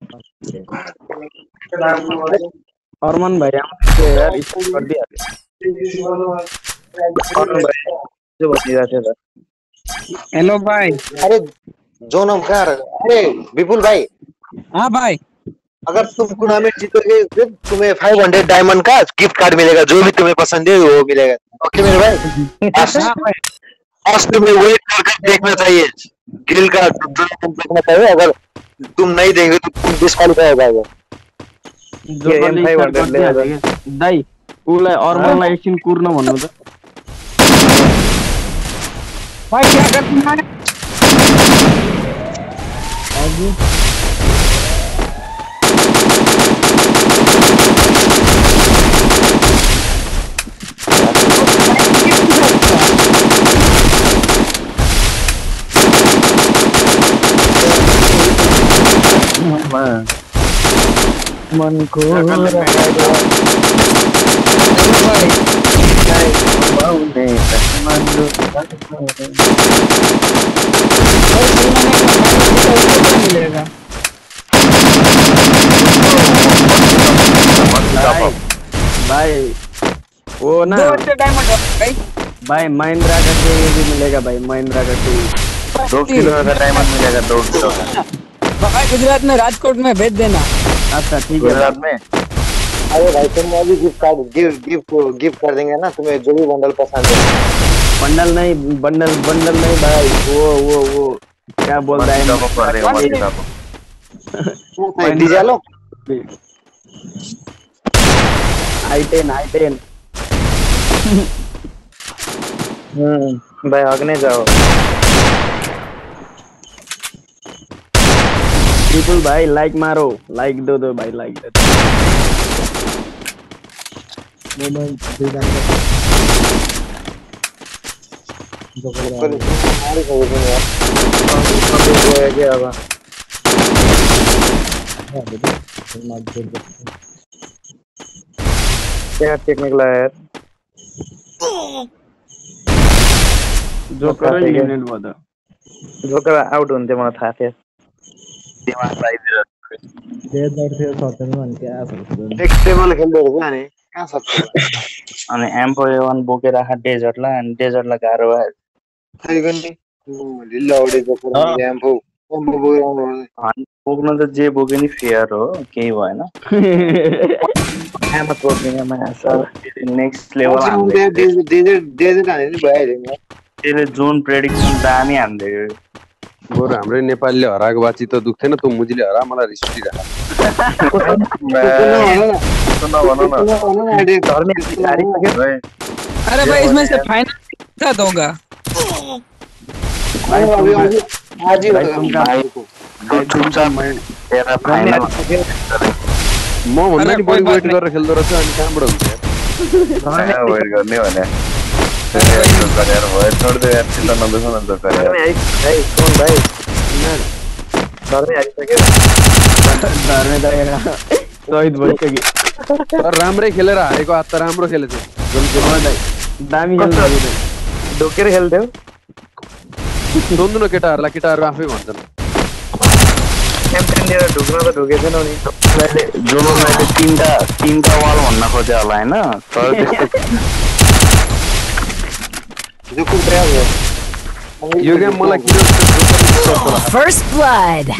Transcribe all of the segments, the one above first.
अरमान भाई आउँछ यार स्टार्ट गरिदिहाल्यो। अरमान भाई जो भनिरहेको थियो त। हेलो भाई। अरे जोनम कहाँ रहा? अरे विपुल भाई, हाँ भाई। अगर तुम टूर्नामेंट जीतोगे फिर तुम्हें 500 डायमंड का गिफ्ट कार्ड मिलेगा, जो भी तुम्हें पसंद है वो मिलेगा। ओके मेरे भाई, हाँ भाई। आज तुम्हें वेट करके देखना चाहिए, गिल का टूर्नामेंट देखना चाहिए। अगर तुम नहीं देंगे तो तुम डिस्क्वालीफाई हो जाओगे। जो कसले स्टार्ट गरिदिहाल्यो क्या दाइ उसलाई अरमानलाई एकछिन कुर्न भन्नु त। भाई क्या करना है? मन को मिलेगा भाई वो ना भाई महिंद्रा का चाहिए भी मिलेगा भाई, महिंद्रा का चाहिए 2 किलो का डायमंड मिलेगा, 2 किलो का भाई। गुजरात में राजकोट में भेज देना। अच्छा ठीक है। गुजरात में अरे भाई तुम अभी गिफ्ट कार्ड गिफ्ट कर देंगे ना तुम्हें, जो भी बंडल पसंद है। बंडल नहीं भाई, वो क्या बोल रहा है डीजे लो i10 भाई आगने जाओ। विपुल भाई लाइक मारो, लाइक दो भाई, लाइक दो। क्या टेक्निकल है यार, जोकर एलिमिनेट भयो त। जोकर आउट हुन्थ्यो मलाई थाहा थियो। नेक्स्ट टेबल खेल्दै हो अनि कहाँ सक्छ? अनि एम्पो A1 बोकेर आखा डेजर्टलाई, अनि डेजर्टलाई गाह्रो भयो। खै पनि ढिलो आउडे जस्तो एम्फो बोक्न त जे बोके नि फेयर हो, केही भएन। आमा बोक्दिनँ नेक्स्ट लेभल डेजर्ट हाने नि भइहाल्यो। त्यसले जोन प्रेडिक्सन दामी हान्दियो। बरु हाम्रै नेपालीले हराएको बाची त दुख्थेन, त मुजीले हरा मलाई रिस उठिरहेको। अरे भाई इसमें से फाइनल साथ होगा। आज ही म भन्दा नि बढी वेट गरेर खेल्दो रहेछ, अनि कहाँबाट हुन्छ वेट गर्ने भने गरेर भयो, छोड्दै यार चिन्ता नदुखाउन न जोकर यार। शहीद भइसक्यो। तर राम्रै खेलेर हारेको, आज त राम्रो खेलेथ्यो। दामी खेल्दै ढोकेर खेल्थ्यौ। सोध्नु न केटाहरूलाई, केटाहरू आफै भन्छन्। क्याम्पेनतिर ढुक्न त ढुकेको थिएन नि, जोनलाई तीनटा वाल भन्न खोज्यो होला होइन, तर यो गेम मलाई किन First blood.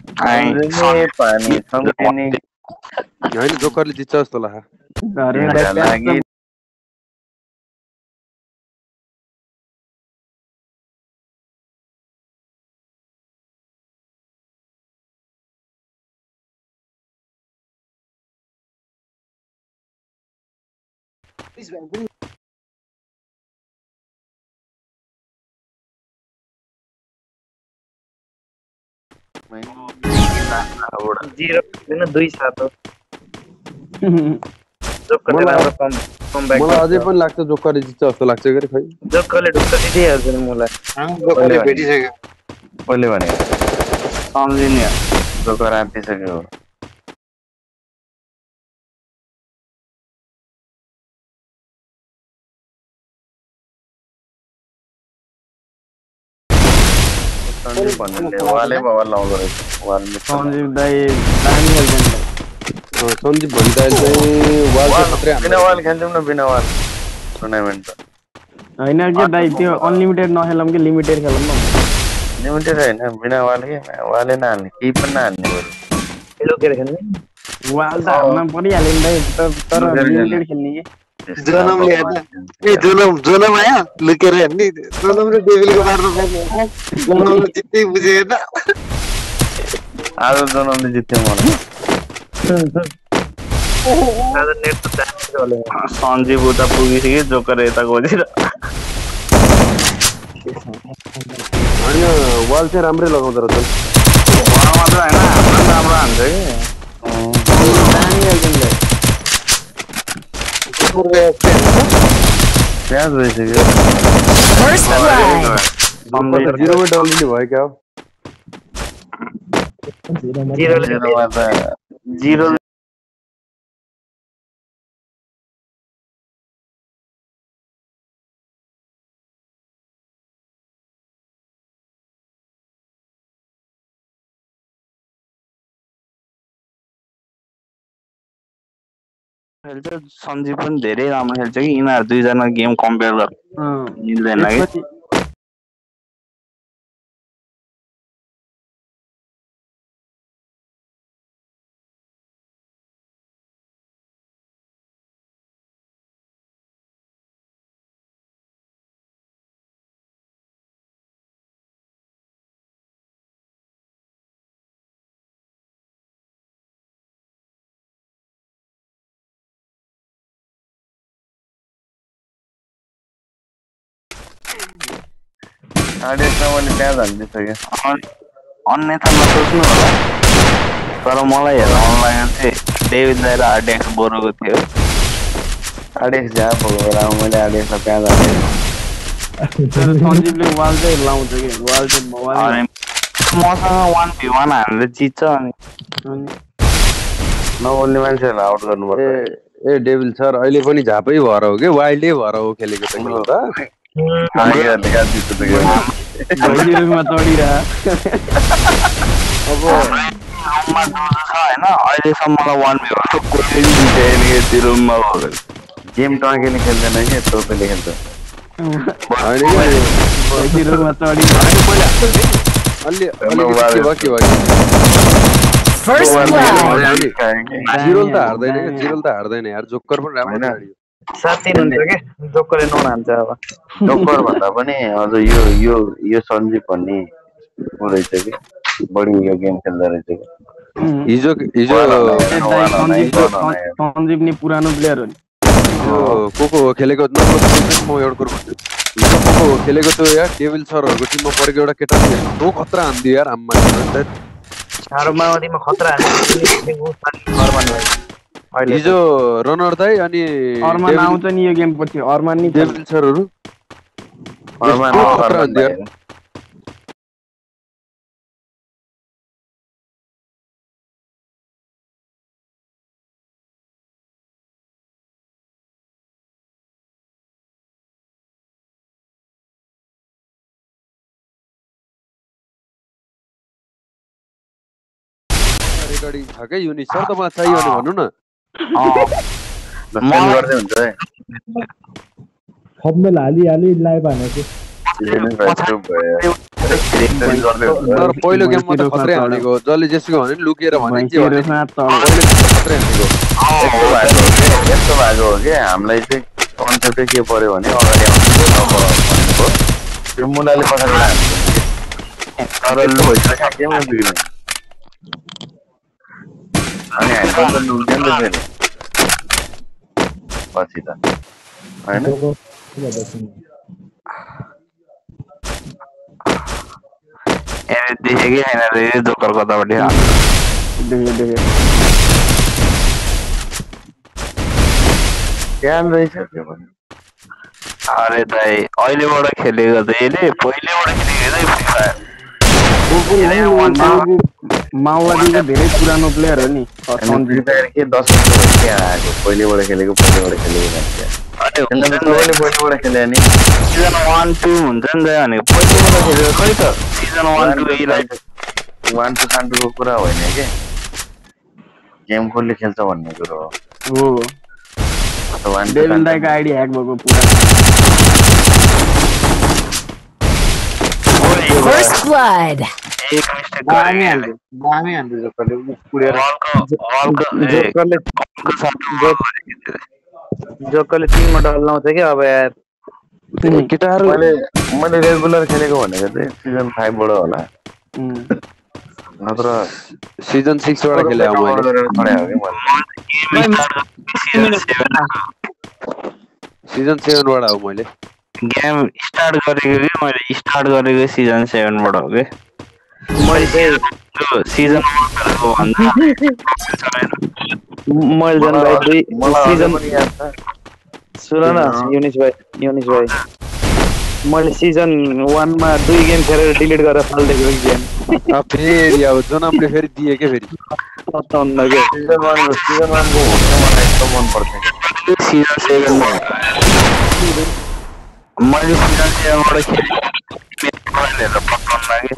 होइन जोकरले जित्छ जस्तो लाग्छ। लागि जिरो दिन 2-7 हो। जोकरले राम्रो कमब्याक मलाई अझै पनि लाग्छ जोकरले जित्छ जस्तो लाग्छ के खै। जोकरले ढुक्क दिइहाल्छ नि मलाई। जोकरले भेटिसक्यो। कसले भने सम्झिने जोकर आँटिसक्यो। सञ्जीव भन्नेले वाले बाबा लाउँदो रहेछ वालले सञ्जीव दाई दामी खेल्छन् दाइ सञ्जीव भनिदाले चाहिँ वाल चाहिँ खत्रै बिना वाल खेल्छौँ न बिना वाल टुर्नामेन्ट त होइन के दाइ त्यो अनलिमिटेड नखेलौँ कि लिमिटेड खेलौँ न लिमिटेड होइन बिना वाल के वाले नहाल्ने केही पनि नहाल्ने बरु लुकेर खेल्ने वाल त हाल्न परिहाल्यो नि दाइ तर लिमिटेड खेल्ने कि जनमले हेर्न ए जनम आयो लुकेर हेर्ने जनम र डेभिलको मार्नु पर्ने जनमले जित्दै बुझेन आज जनमले जित्यो मलाई सञ्जीव उता पुगिसक्यो जोकर यता खोजेर होइन वाल चाहिँ राम्रै लगाउँदो रहेछ मात्र होइन राम्रो हान्छ कि दामी खेल्छन् दाइ प्याज भइसक्यो First blood. 0 डल्ली भयो क्या जिरो खेल्छ सञ्जीव पनि धेरै राम्रो खेल्छ कि यिनीहरू दुईजना गेम कम्पेयर गर्नु मिल्दैन कि मैले त्यहाँ झन्डिसक्यो अन्यथा नसोच्नु होला तर मलाई हेर्न मन लाग्यो चाहिँ डेभिड दाइ र आरडिएक्स बोरोको थियो आरडिएक्स झ्या भएको बेलामा मैले आरडिएक्सलाई त्यहाँ झन्डे सञ्जीवले वाल चाहिँ लाउँछ कि वाल चाहिँ मसँग 1v1 हानेर जित्छ अनि नबोल्ने मान्छेहरूलाई आउट गर्नुपर्छ ए डेभिल सर अहिले पनि झापै भएर हो कि वाइल्डै भएर हो खेलेको त भैजीरुङमा चढिरह अब होइन अहिलेसम्म मलाई 1v1 कोही जितेन कि रुममा गेम टर्केले खेल्दैन कि टोपेले खेल्छ भैजीरुङमा चढिरह अलि First blood. जिरोल त हार्दैन यार जोकर पनि राम्रो साथी हुन्छ के जोकरले नोन हान्छ अब जोकर भन्दा पनि अझ यो सञ्जीव भन्ने रहेछ कि बढी यो गेम खेल्दो रहेछ कि हिजो सञ्जीव नि पुरानो प्लेयर हो नि को खेलेको म एउटा कुरो भन्छु हिजो को खेलेको त्यो यार डेभिल सरहरूको टिममा परेको एउटा केटा त्यो खतरा हान्दियो यार आम्मा माओवादीमा खतरा हिजो रनर दाइ अनि अर्मान आउँछ नि यो गेम पछि अर्मान नि डेभिल सरहरू खतरा हान्दियो रेकर्डिङ छ क्या युनिट सर तपाईँलाई चाहियो भने भन्नु न गर्दै हुन्छ है खप्मेल हाली लाइभ हानेको तर पहिलो गेममा त खत्रै हानेको जसले जेसुको भने लुकेर भने के भने खत्रै हानेको यस्तो भएको हो कि हामीलाई चाहिँ कन्सेप्टै के पर्यो भने अगाडि आउँछ त्यो मुलाले पछाडि तर लु भइसक्यो गेममा बिग्रिने अनि हामी त लुक्दैन त फेरि पछि त होइन देखेँ कि छैन रे जोकर कतापट्टि ज्ञान रहेछ त्यो पनि अरे दाइ अहिलेबाट खेलेको त यसले पहिलेबाट खेलेको चाहिँ फ्री फायर माओवादीको धेरै पुरानो प्लेयर हो नि फ्री फायर के 10 वर्ष भयो क्या आएको पहिलेबाट खेलेको मान्छे अनि तपाईँले पहिलेबाट खेले नि सिजन 1 2 हुन्छ नि त अनि पहिलेबाट खेलेको खै त सिजन 1 2 1 2 खान्डुको कुरा होइन के गेम कसले खेल्छ भन्ने कुरो हो डेभिन दाइको आइडी ह्याक भएको पुरा First blood. एक मिस्टेक गरेको जोकले टिममा डल्लाउँछ के अब यार केटाहरु मैले रेगुलर खेलेको भनेको चाहिँ सिजन 5 बाट होला नत्र सिजन 6 बाट खेले सिजन 7 बाट हो मैले गेम स्टार्ट गरेको सिजन 7 बाट हो के मैले सिजन 1 खेलेको भन्दा मैले जन भाइ सिजन सुन न युनिस भाइ मैले सिजन 1 मा 2 गेम खेलेर डिलिट गरेर फाल्दिएको गेम फेरि अब जनमले फेरि दिए के फेरि सिजन 1 को मलाई एकदम मन पर्छ सिजन 7 मा मैले सिजन 7 बाट खेलेर पक्का लाग्यो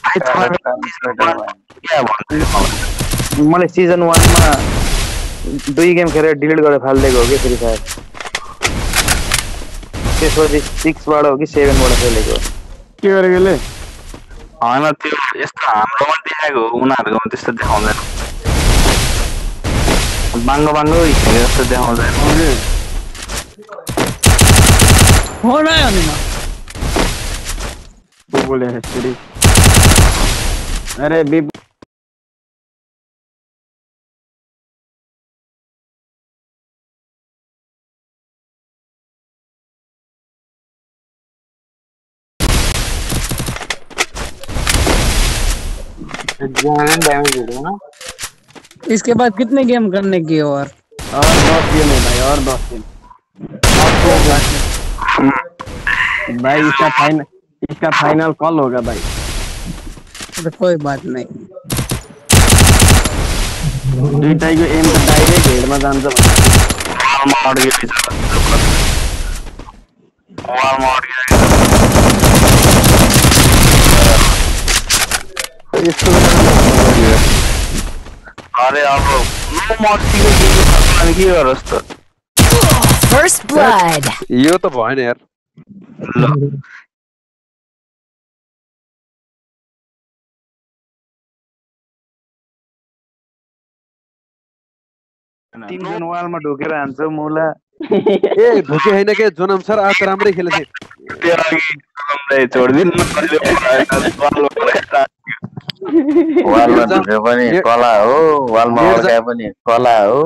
मैले सिजन 1 मा 2 गेम खेलेर डिलिट गरेर फाल्दिएको हो कि फ्री फायर त्यसपछि 6 बाट हो कि 7 बाट खेलेको के गरेकोले हैन त्यो यस्तो हाम्रोमा देखाएको हो उनीहरुकोमा त्यस्तो देखाउँदैन बाङ्गो खेले जस्तो देखाउँदैन हो न अनि न बोले फेरि अरे बी इसके बाद कितने गेम करने की और 10 गेम है भाई और 10 गेम भाई इसका फाइनल कल होगा भाई तो कोई बात नहीं दुईटाइको एम त डाइरेक्ट हेडमा जान्छ अरे अब मर्सीको के गरोस् त First blood. यो त भएन यार ल तिनजन वालमा ढोकेर हान्छ मुला ए ढोके हैन के जनम सर आज राम्रै खेलेथे छोड्दिन वालमा ढोके पनि कला हो वालमा अड्काए पनि कला हो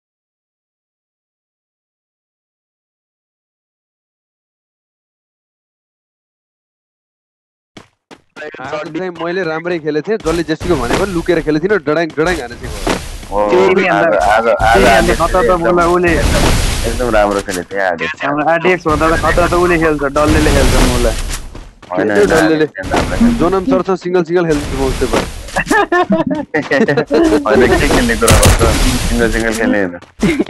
चाहिँ मैले राम्रै खेलेथे जसले जेसीको भनेको लुकेर खेलेथे न डडाङ हानेथे एकदम राम्रो खेलेको थियो आरडीएक्स भन्दा खतरा त उले खेल्छ डल्लेले खेल्छ मुला डल्लेले जनम सरसँग सिंगल खेल्छ उसले पनि होइन के खेल्ने कुरा गर्छ सिंगल खेल्ने होइन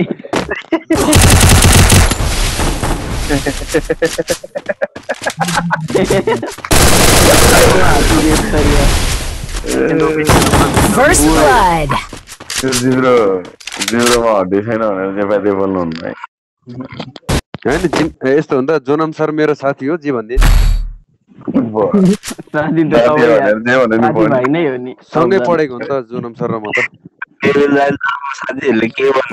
First blood. जिब्रोमा हड्डी छैन भनेर नेपाली बोल्नु हुन्न हैन यस्तो हुन्छ जनम सर मेरो साथी हो जी भन्दिन भाइ नै हो नि सँगै पढेको हुन्छ जनम सर र म त साथीहरूले के भन्ने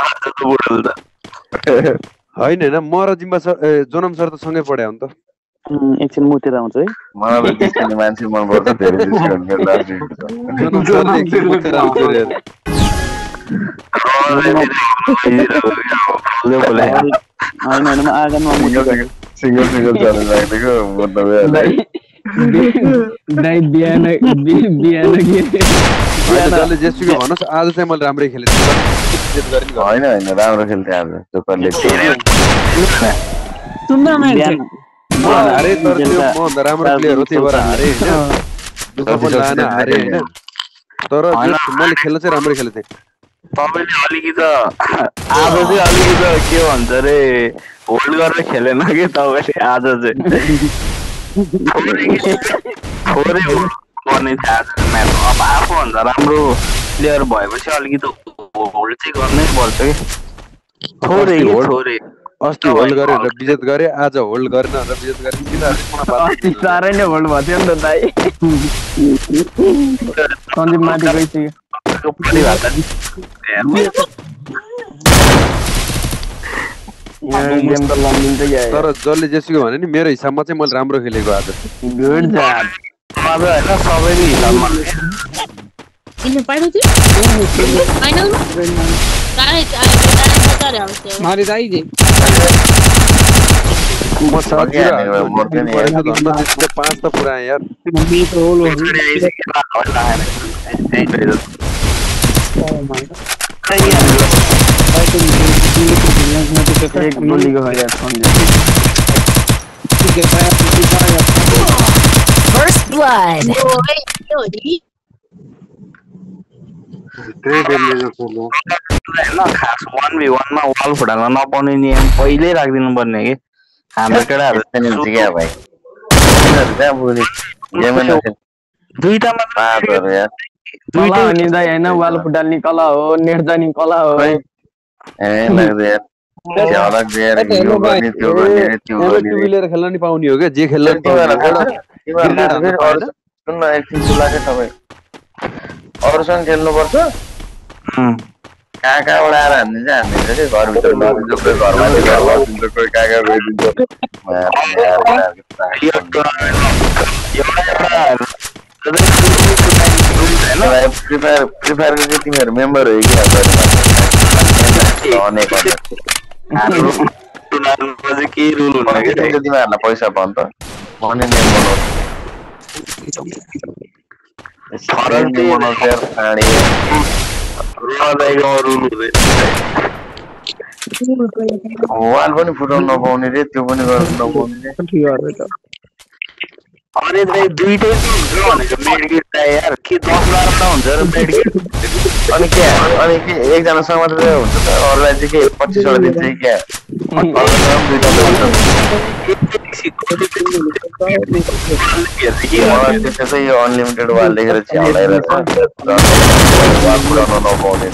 होइन म र जिम्बा सर जनम सर त सँगै पढे हो नि त एकछिन मुतिर आउँछ है मलाई जिस्किने मान्छे मन पर्छ धेरै जिस्किने जनम सरले एकछिन मुतिर आउँछ रे होइन आँगनमा सिंगल चल्न लाग्दिएको दाइ बिहान जसले जेसीको भन्नुस् आज चाहिँ मैले राम्रै खेलेँ होइन राम्रो खेल्थे आज जोकरले सुन्दा मान्छे अरे तर त्यो म भन्दा राम्रो प्लेयर हो त्यही भएर हारे सफल लाएन हारे हैन तर मैले खेल्न चाहिँ राम्रै खेलेथे तपाईले अलिकति आज चाहिँ अलिकति के भन्छ रे होल्ड गरेर खेलेन के तपाईले आज चाहिँ थोरै गर्ने थियो आज म्याच अब आफूभन्दा राम्रो प्लेयर भएपछि अलिकति होल्ड चाहिँ गर्नै पर्छ कि थोरै अस्ति होल्ड गरे र विजेत गरे आज होल्ड गरेन र विजेत गरे अस्ति साह्रै नै होल्ड भएको थियो नि त दाइ सन्दीप माथि गइसक्यो गेम त लम्बिन्छ क्या तर जसले जेसुकै भने नि मेरो हिसाबमा चाहिँ मैले राम्रो खेलेको आज गुड जब अब हैन सबैले हिसाबमा इनमें पाइलो थियो फाइनल हमारी दाई जी म साथी पाँच त पुरा यार मम्मी तो होल हो एक गोली को हो यार समझे First blood. खास 1v1 मा वाल फुटाल्न नपाउने नियम पहिल्यै राखिदिनु पर्ने कि हाम्रो केटाहरु क्या भाइ दुईटा मात्र कला हो नि दाइ हैन वाल फुटाल्ने कला हो नेट जाने कला हो टु व्हिलर खेल्न नि पाउने हो के जे खेल्न नि पाउने अरूसँग खेल्नुपर्छ कहाँ कहाँबाट आएर हान्ने चाहिँ हान्दिन्छ कि घरभित्र नदिन्छ कोही घरमा बसिन्छ कोही कहाँ कहाँ गइदिन्छ फ्री फायरको चाहिँ तिमीहरू मेम्बर हो कि तिमीहरूलाई पैसा पाउनु त मनी मेम्बर वाल पनि फुटाउनु नपाउने रे त्यो पनि गर्नु नपाउने अरे दाइ दुईटै हुन्छ भनेको मेडकिट त यार के 10 12 त हुन्छ र मेडकिट अनि के एकजनासँग मात्रै हुन्छ त अरूलाई चाहिँ के 25 वटा दिन्छ कि क्या त्यसो चाहिँ यो अनलिमिटेड वाल लेखेर च्यालाइरहेछ वाल पुराउन नपाउने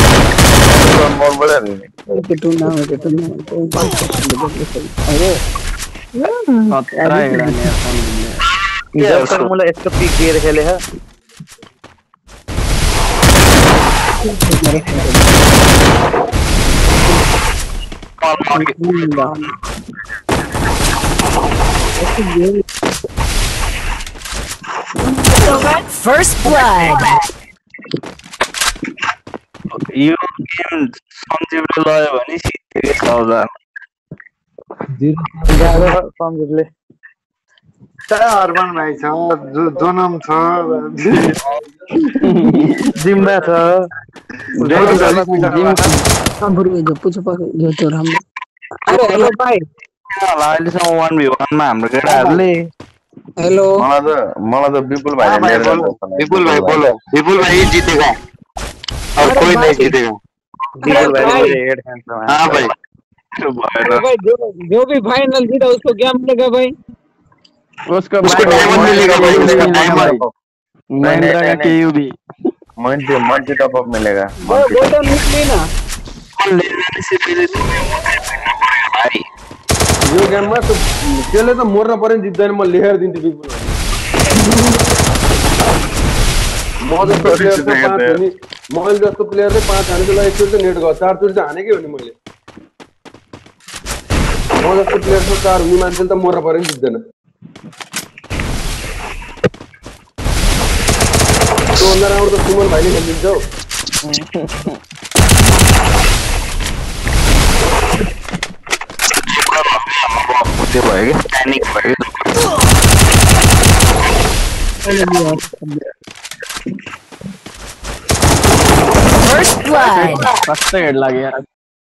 मलाई यस्तो पिक दिएर खेले First blood. यो गेम सञ्जीवले लयो भने सिधै 1000 सञ्जीवले अर्बन भाइ छ जनम छ जिम्बा छ अरे हेलो भाई अहिलेसम्म 1v1 मा हाम्रो केटाहरूले हेलो मलाई त विपुल भाइ विपुल भाइ जितेगा और कोई नहीं जीतेगा विपुल भाई हेड हैंड हां भाई भाई जो भी फाइनल जीता उसको क्या मिलेगा भाई उसको डायमंड मिलेगा भाई उसका डायमंड महिंद्रा का केयूबी मल्टी टॉप अप मिलेगा गोल्डन निकली ना यो गेममा त त्यसले त मर्न पर्यो नि जित्दैन म लेखेर दिन्छु विपुल मैले जस्तो प्लेयरले 5 हानेको लागि एकचोटि नेट गयो 4 चोटि चाहिँ हानेकै हो नि मैले म जस्तो प्लेयरको 4 हुने मान्छेले त मर्न पर्यो नि जित्दैन त्योभन्दा राम्रो त सुमन भाइले खेलिदिन्छ हौ त्यो भयो कि प्यानिक भयो First blood. फर्स्ट हेड लाग्यो यार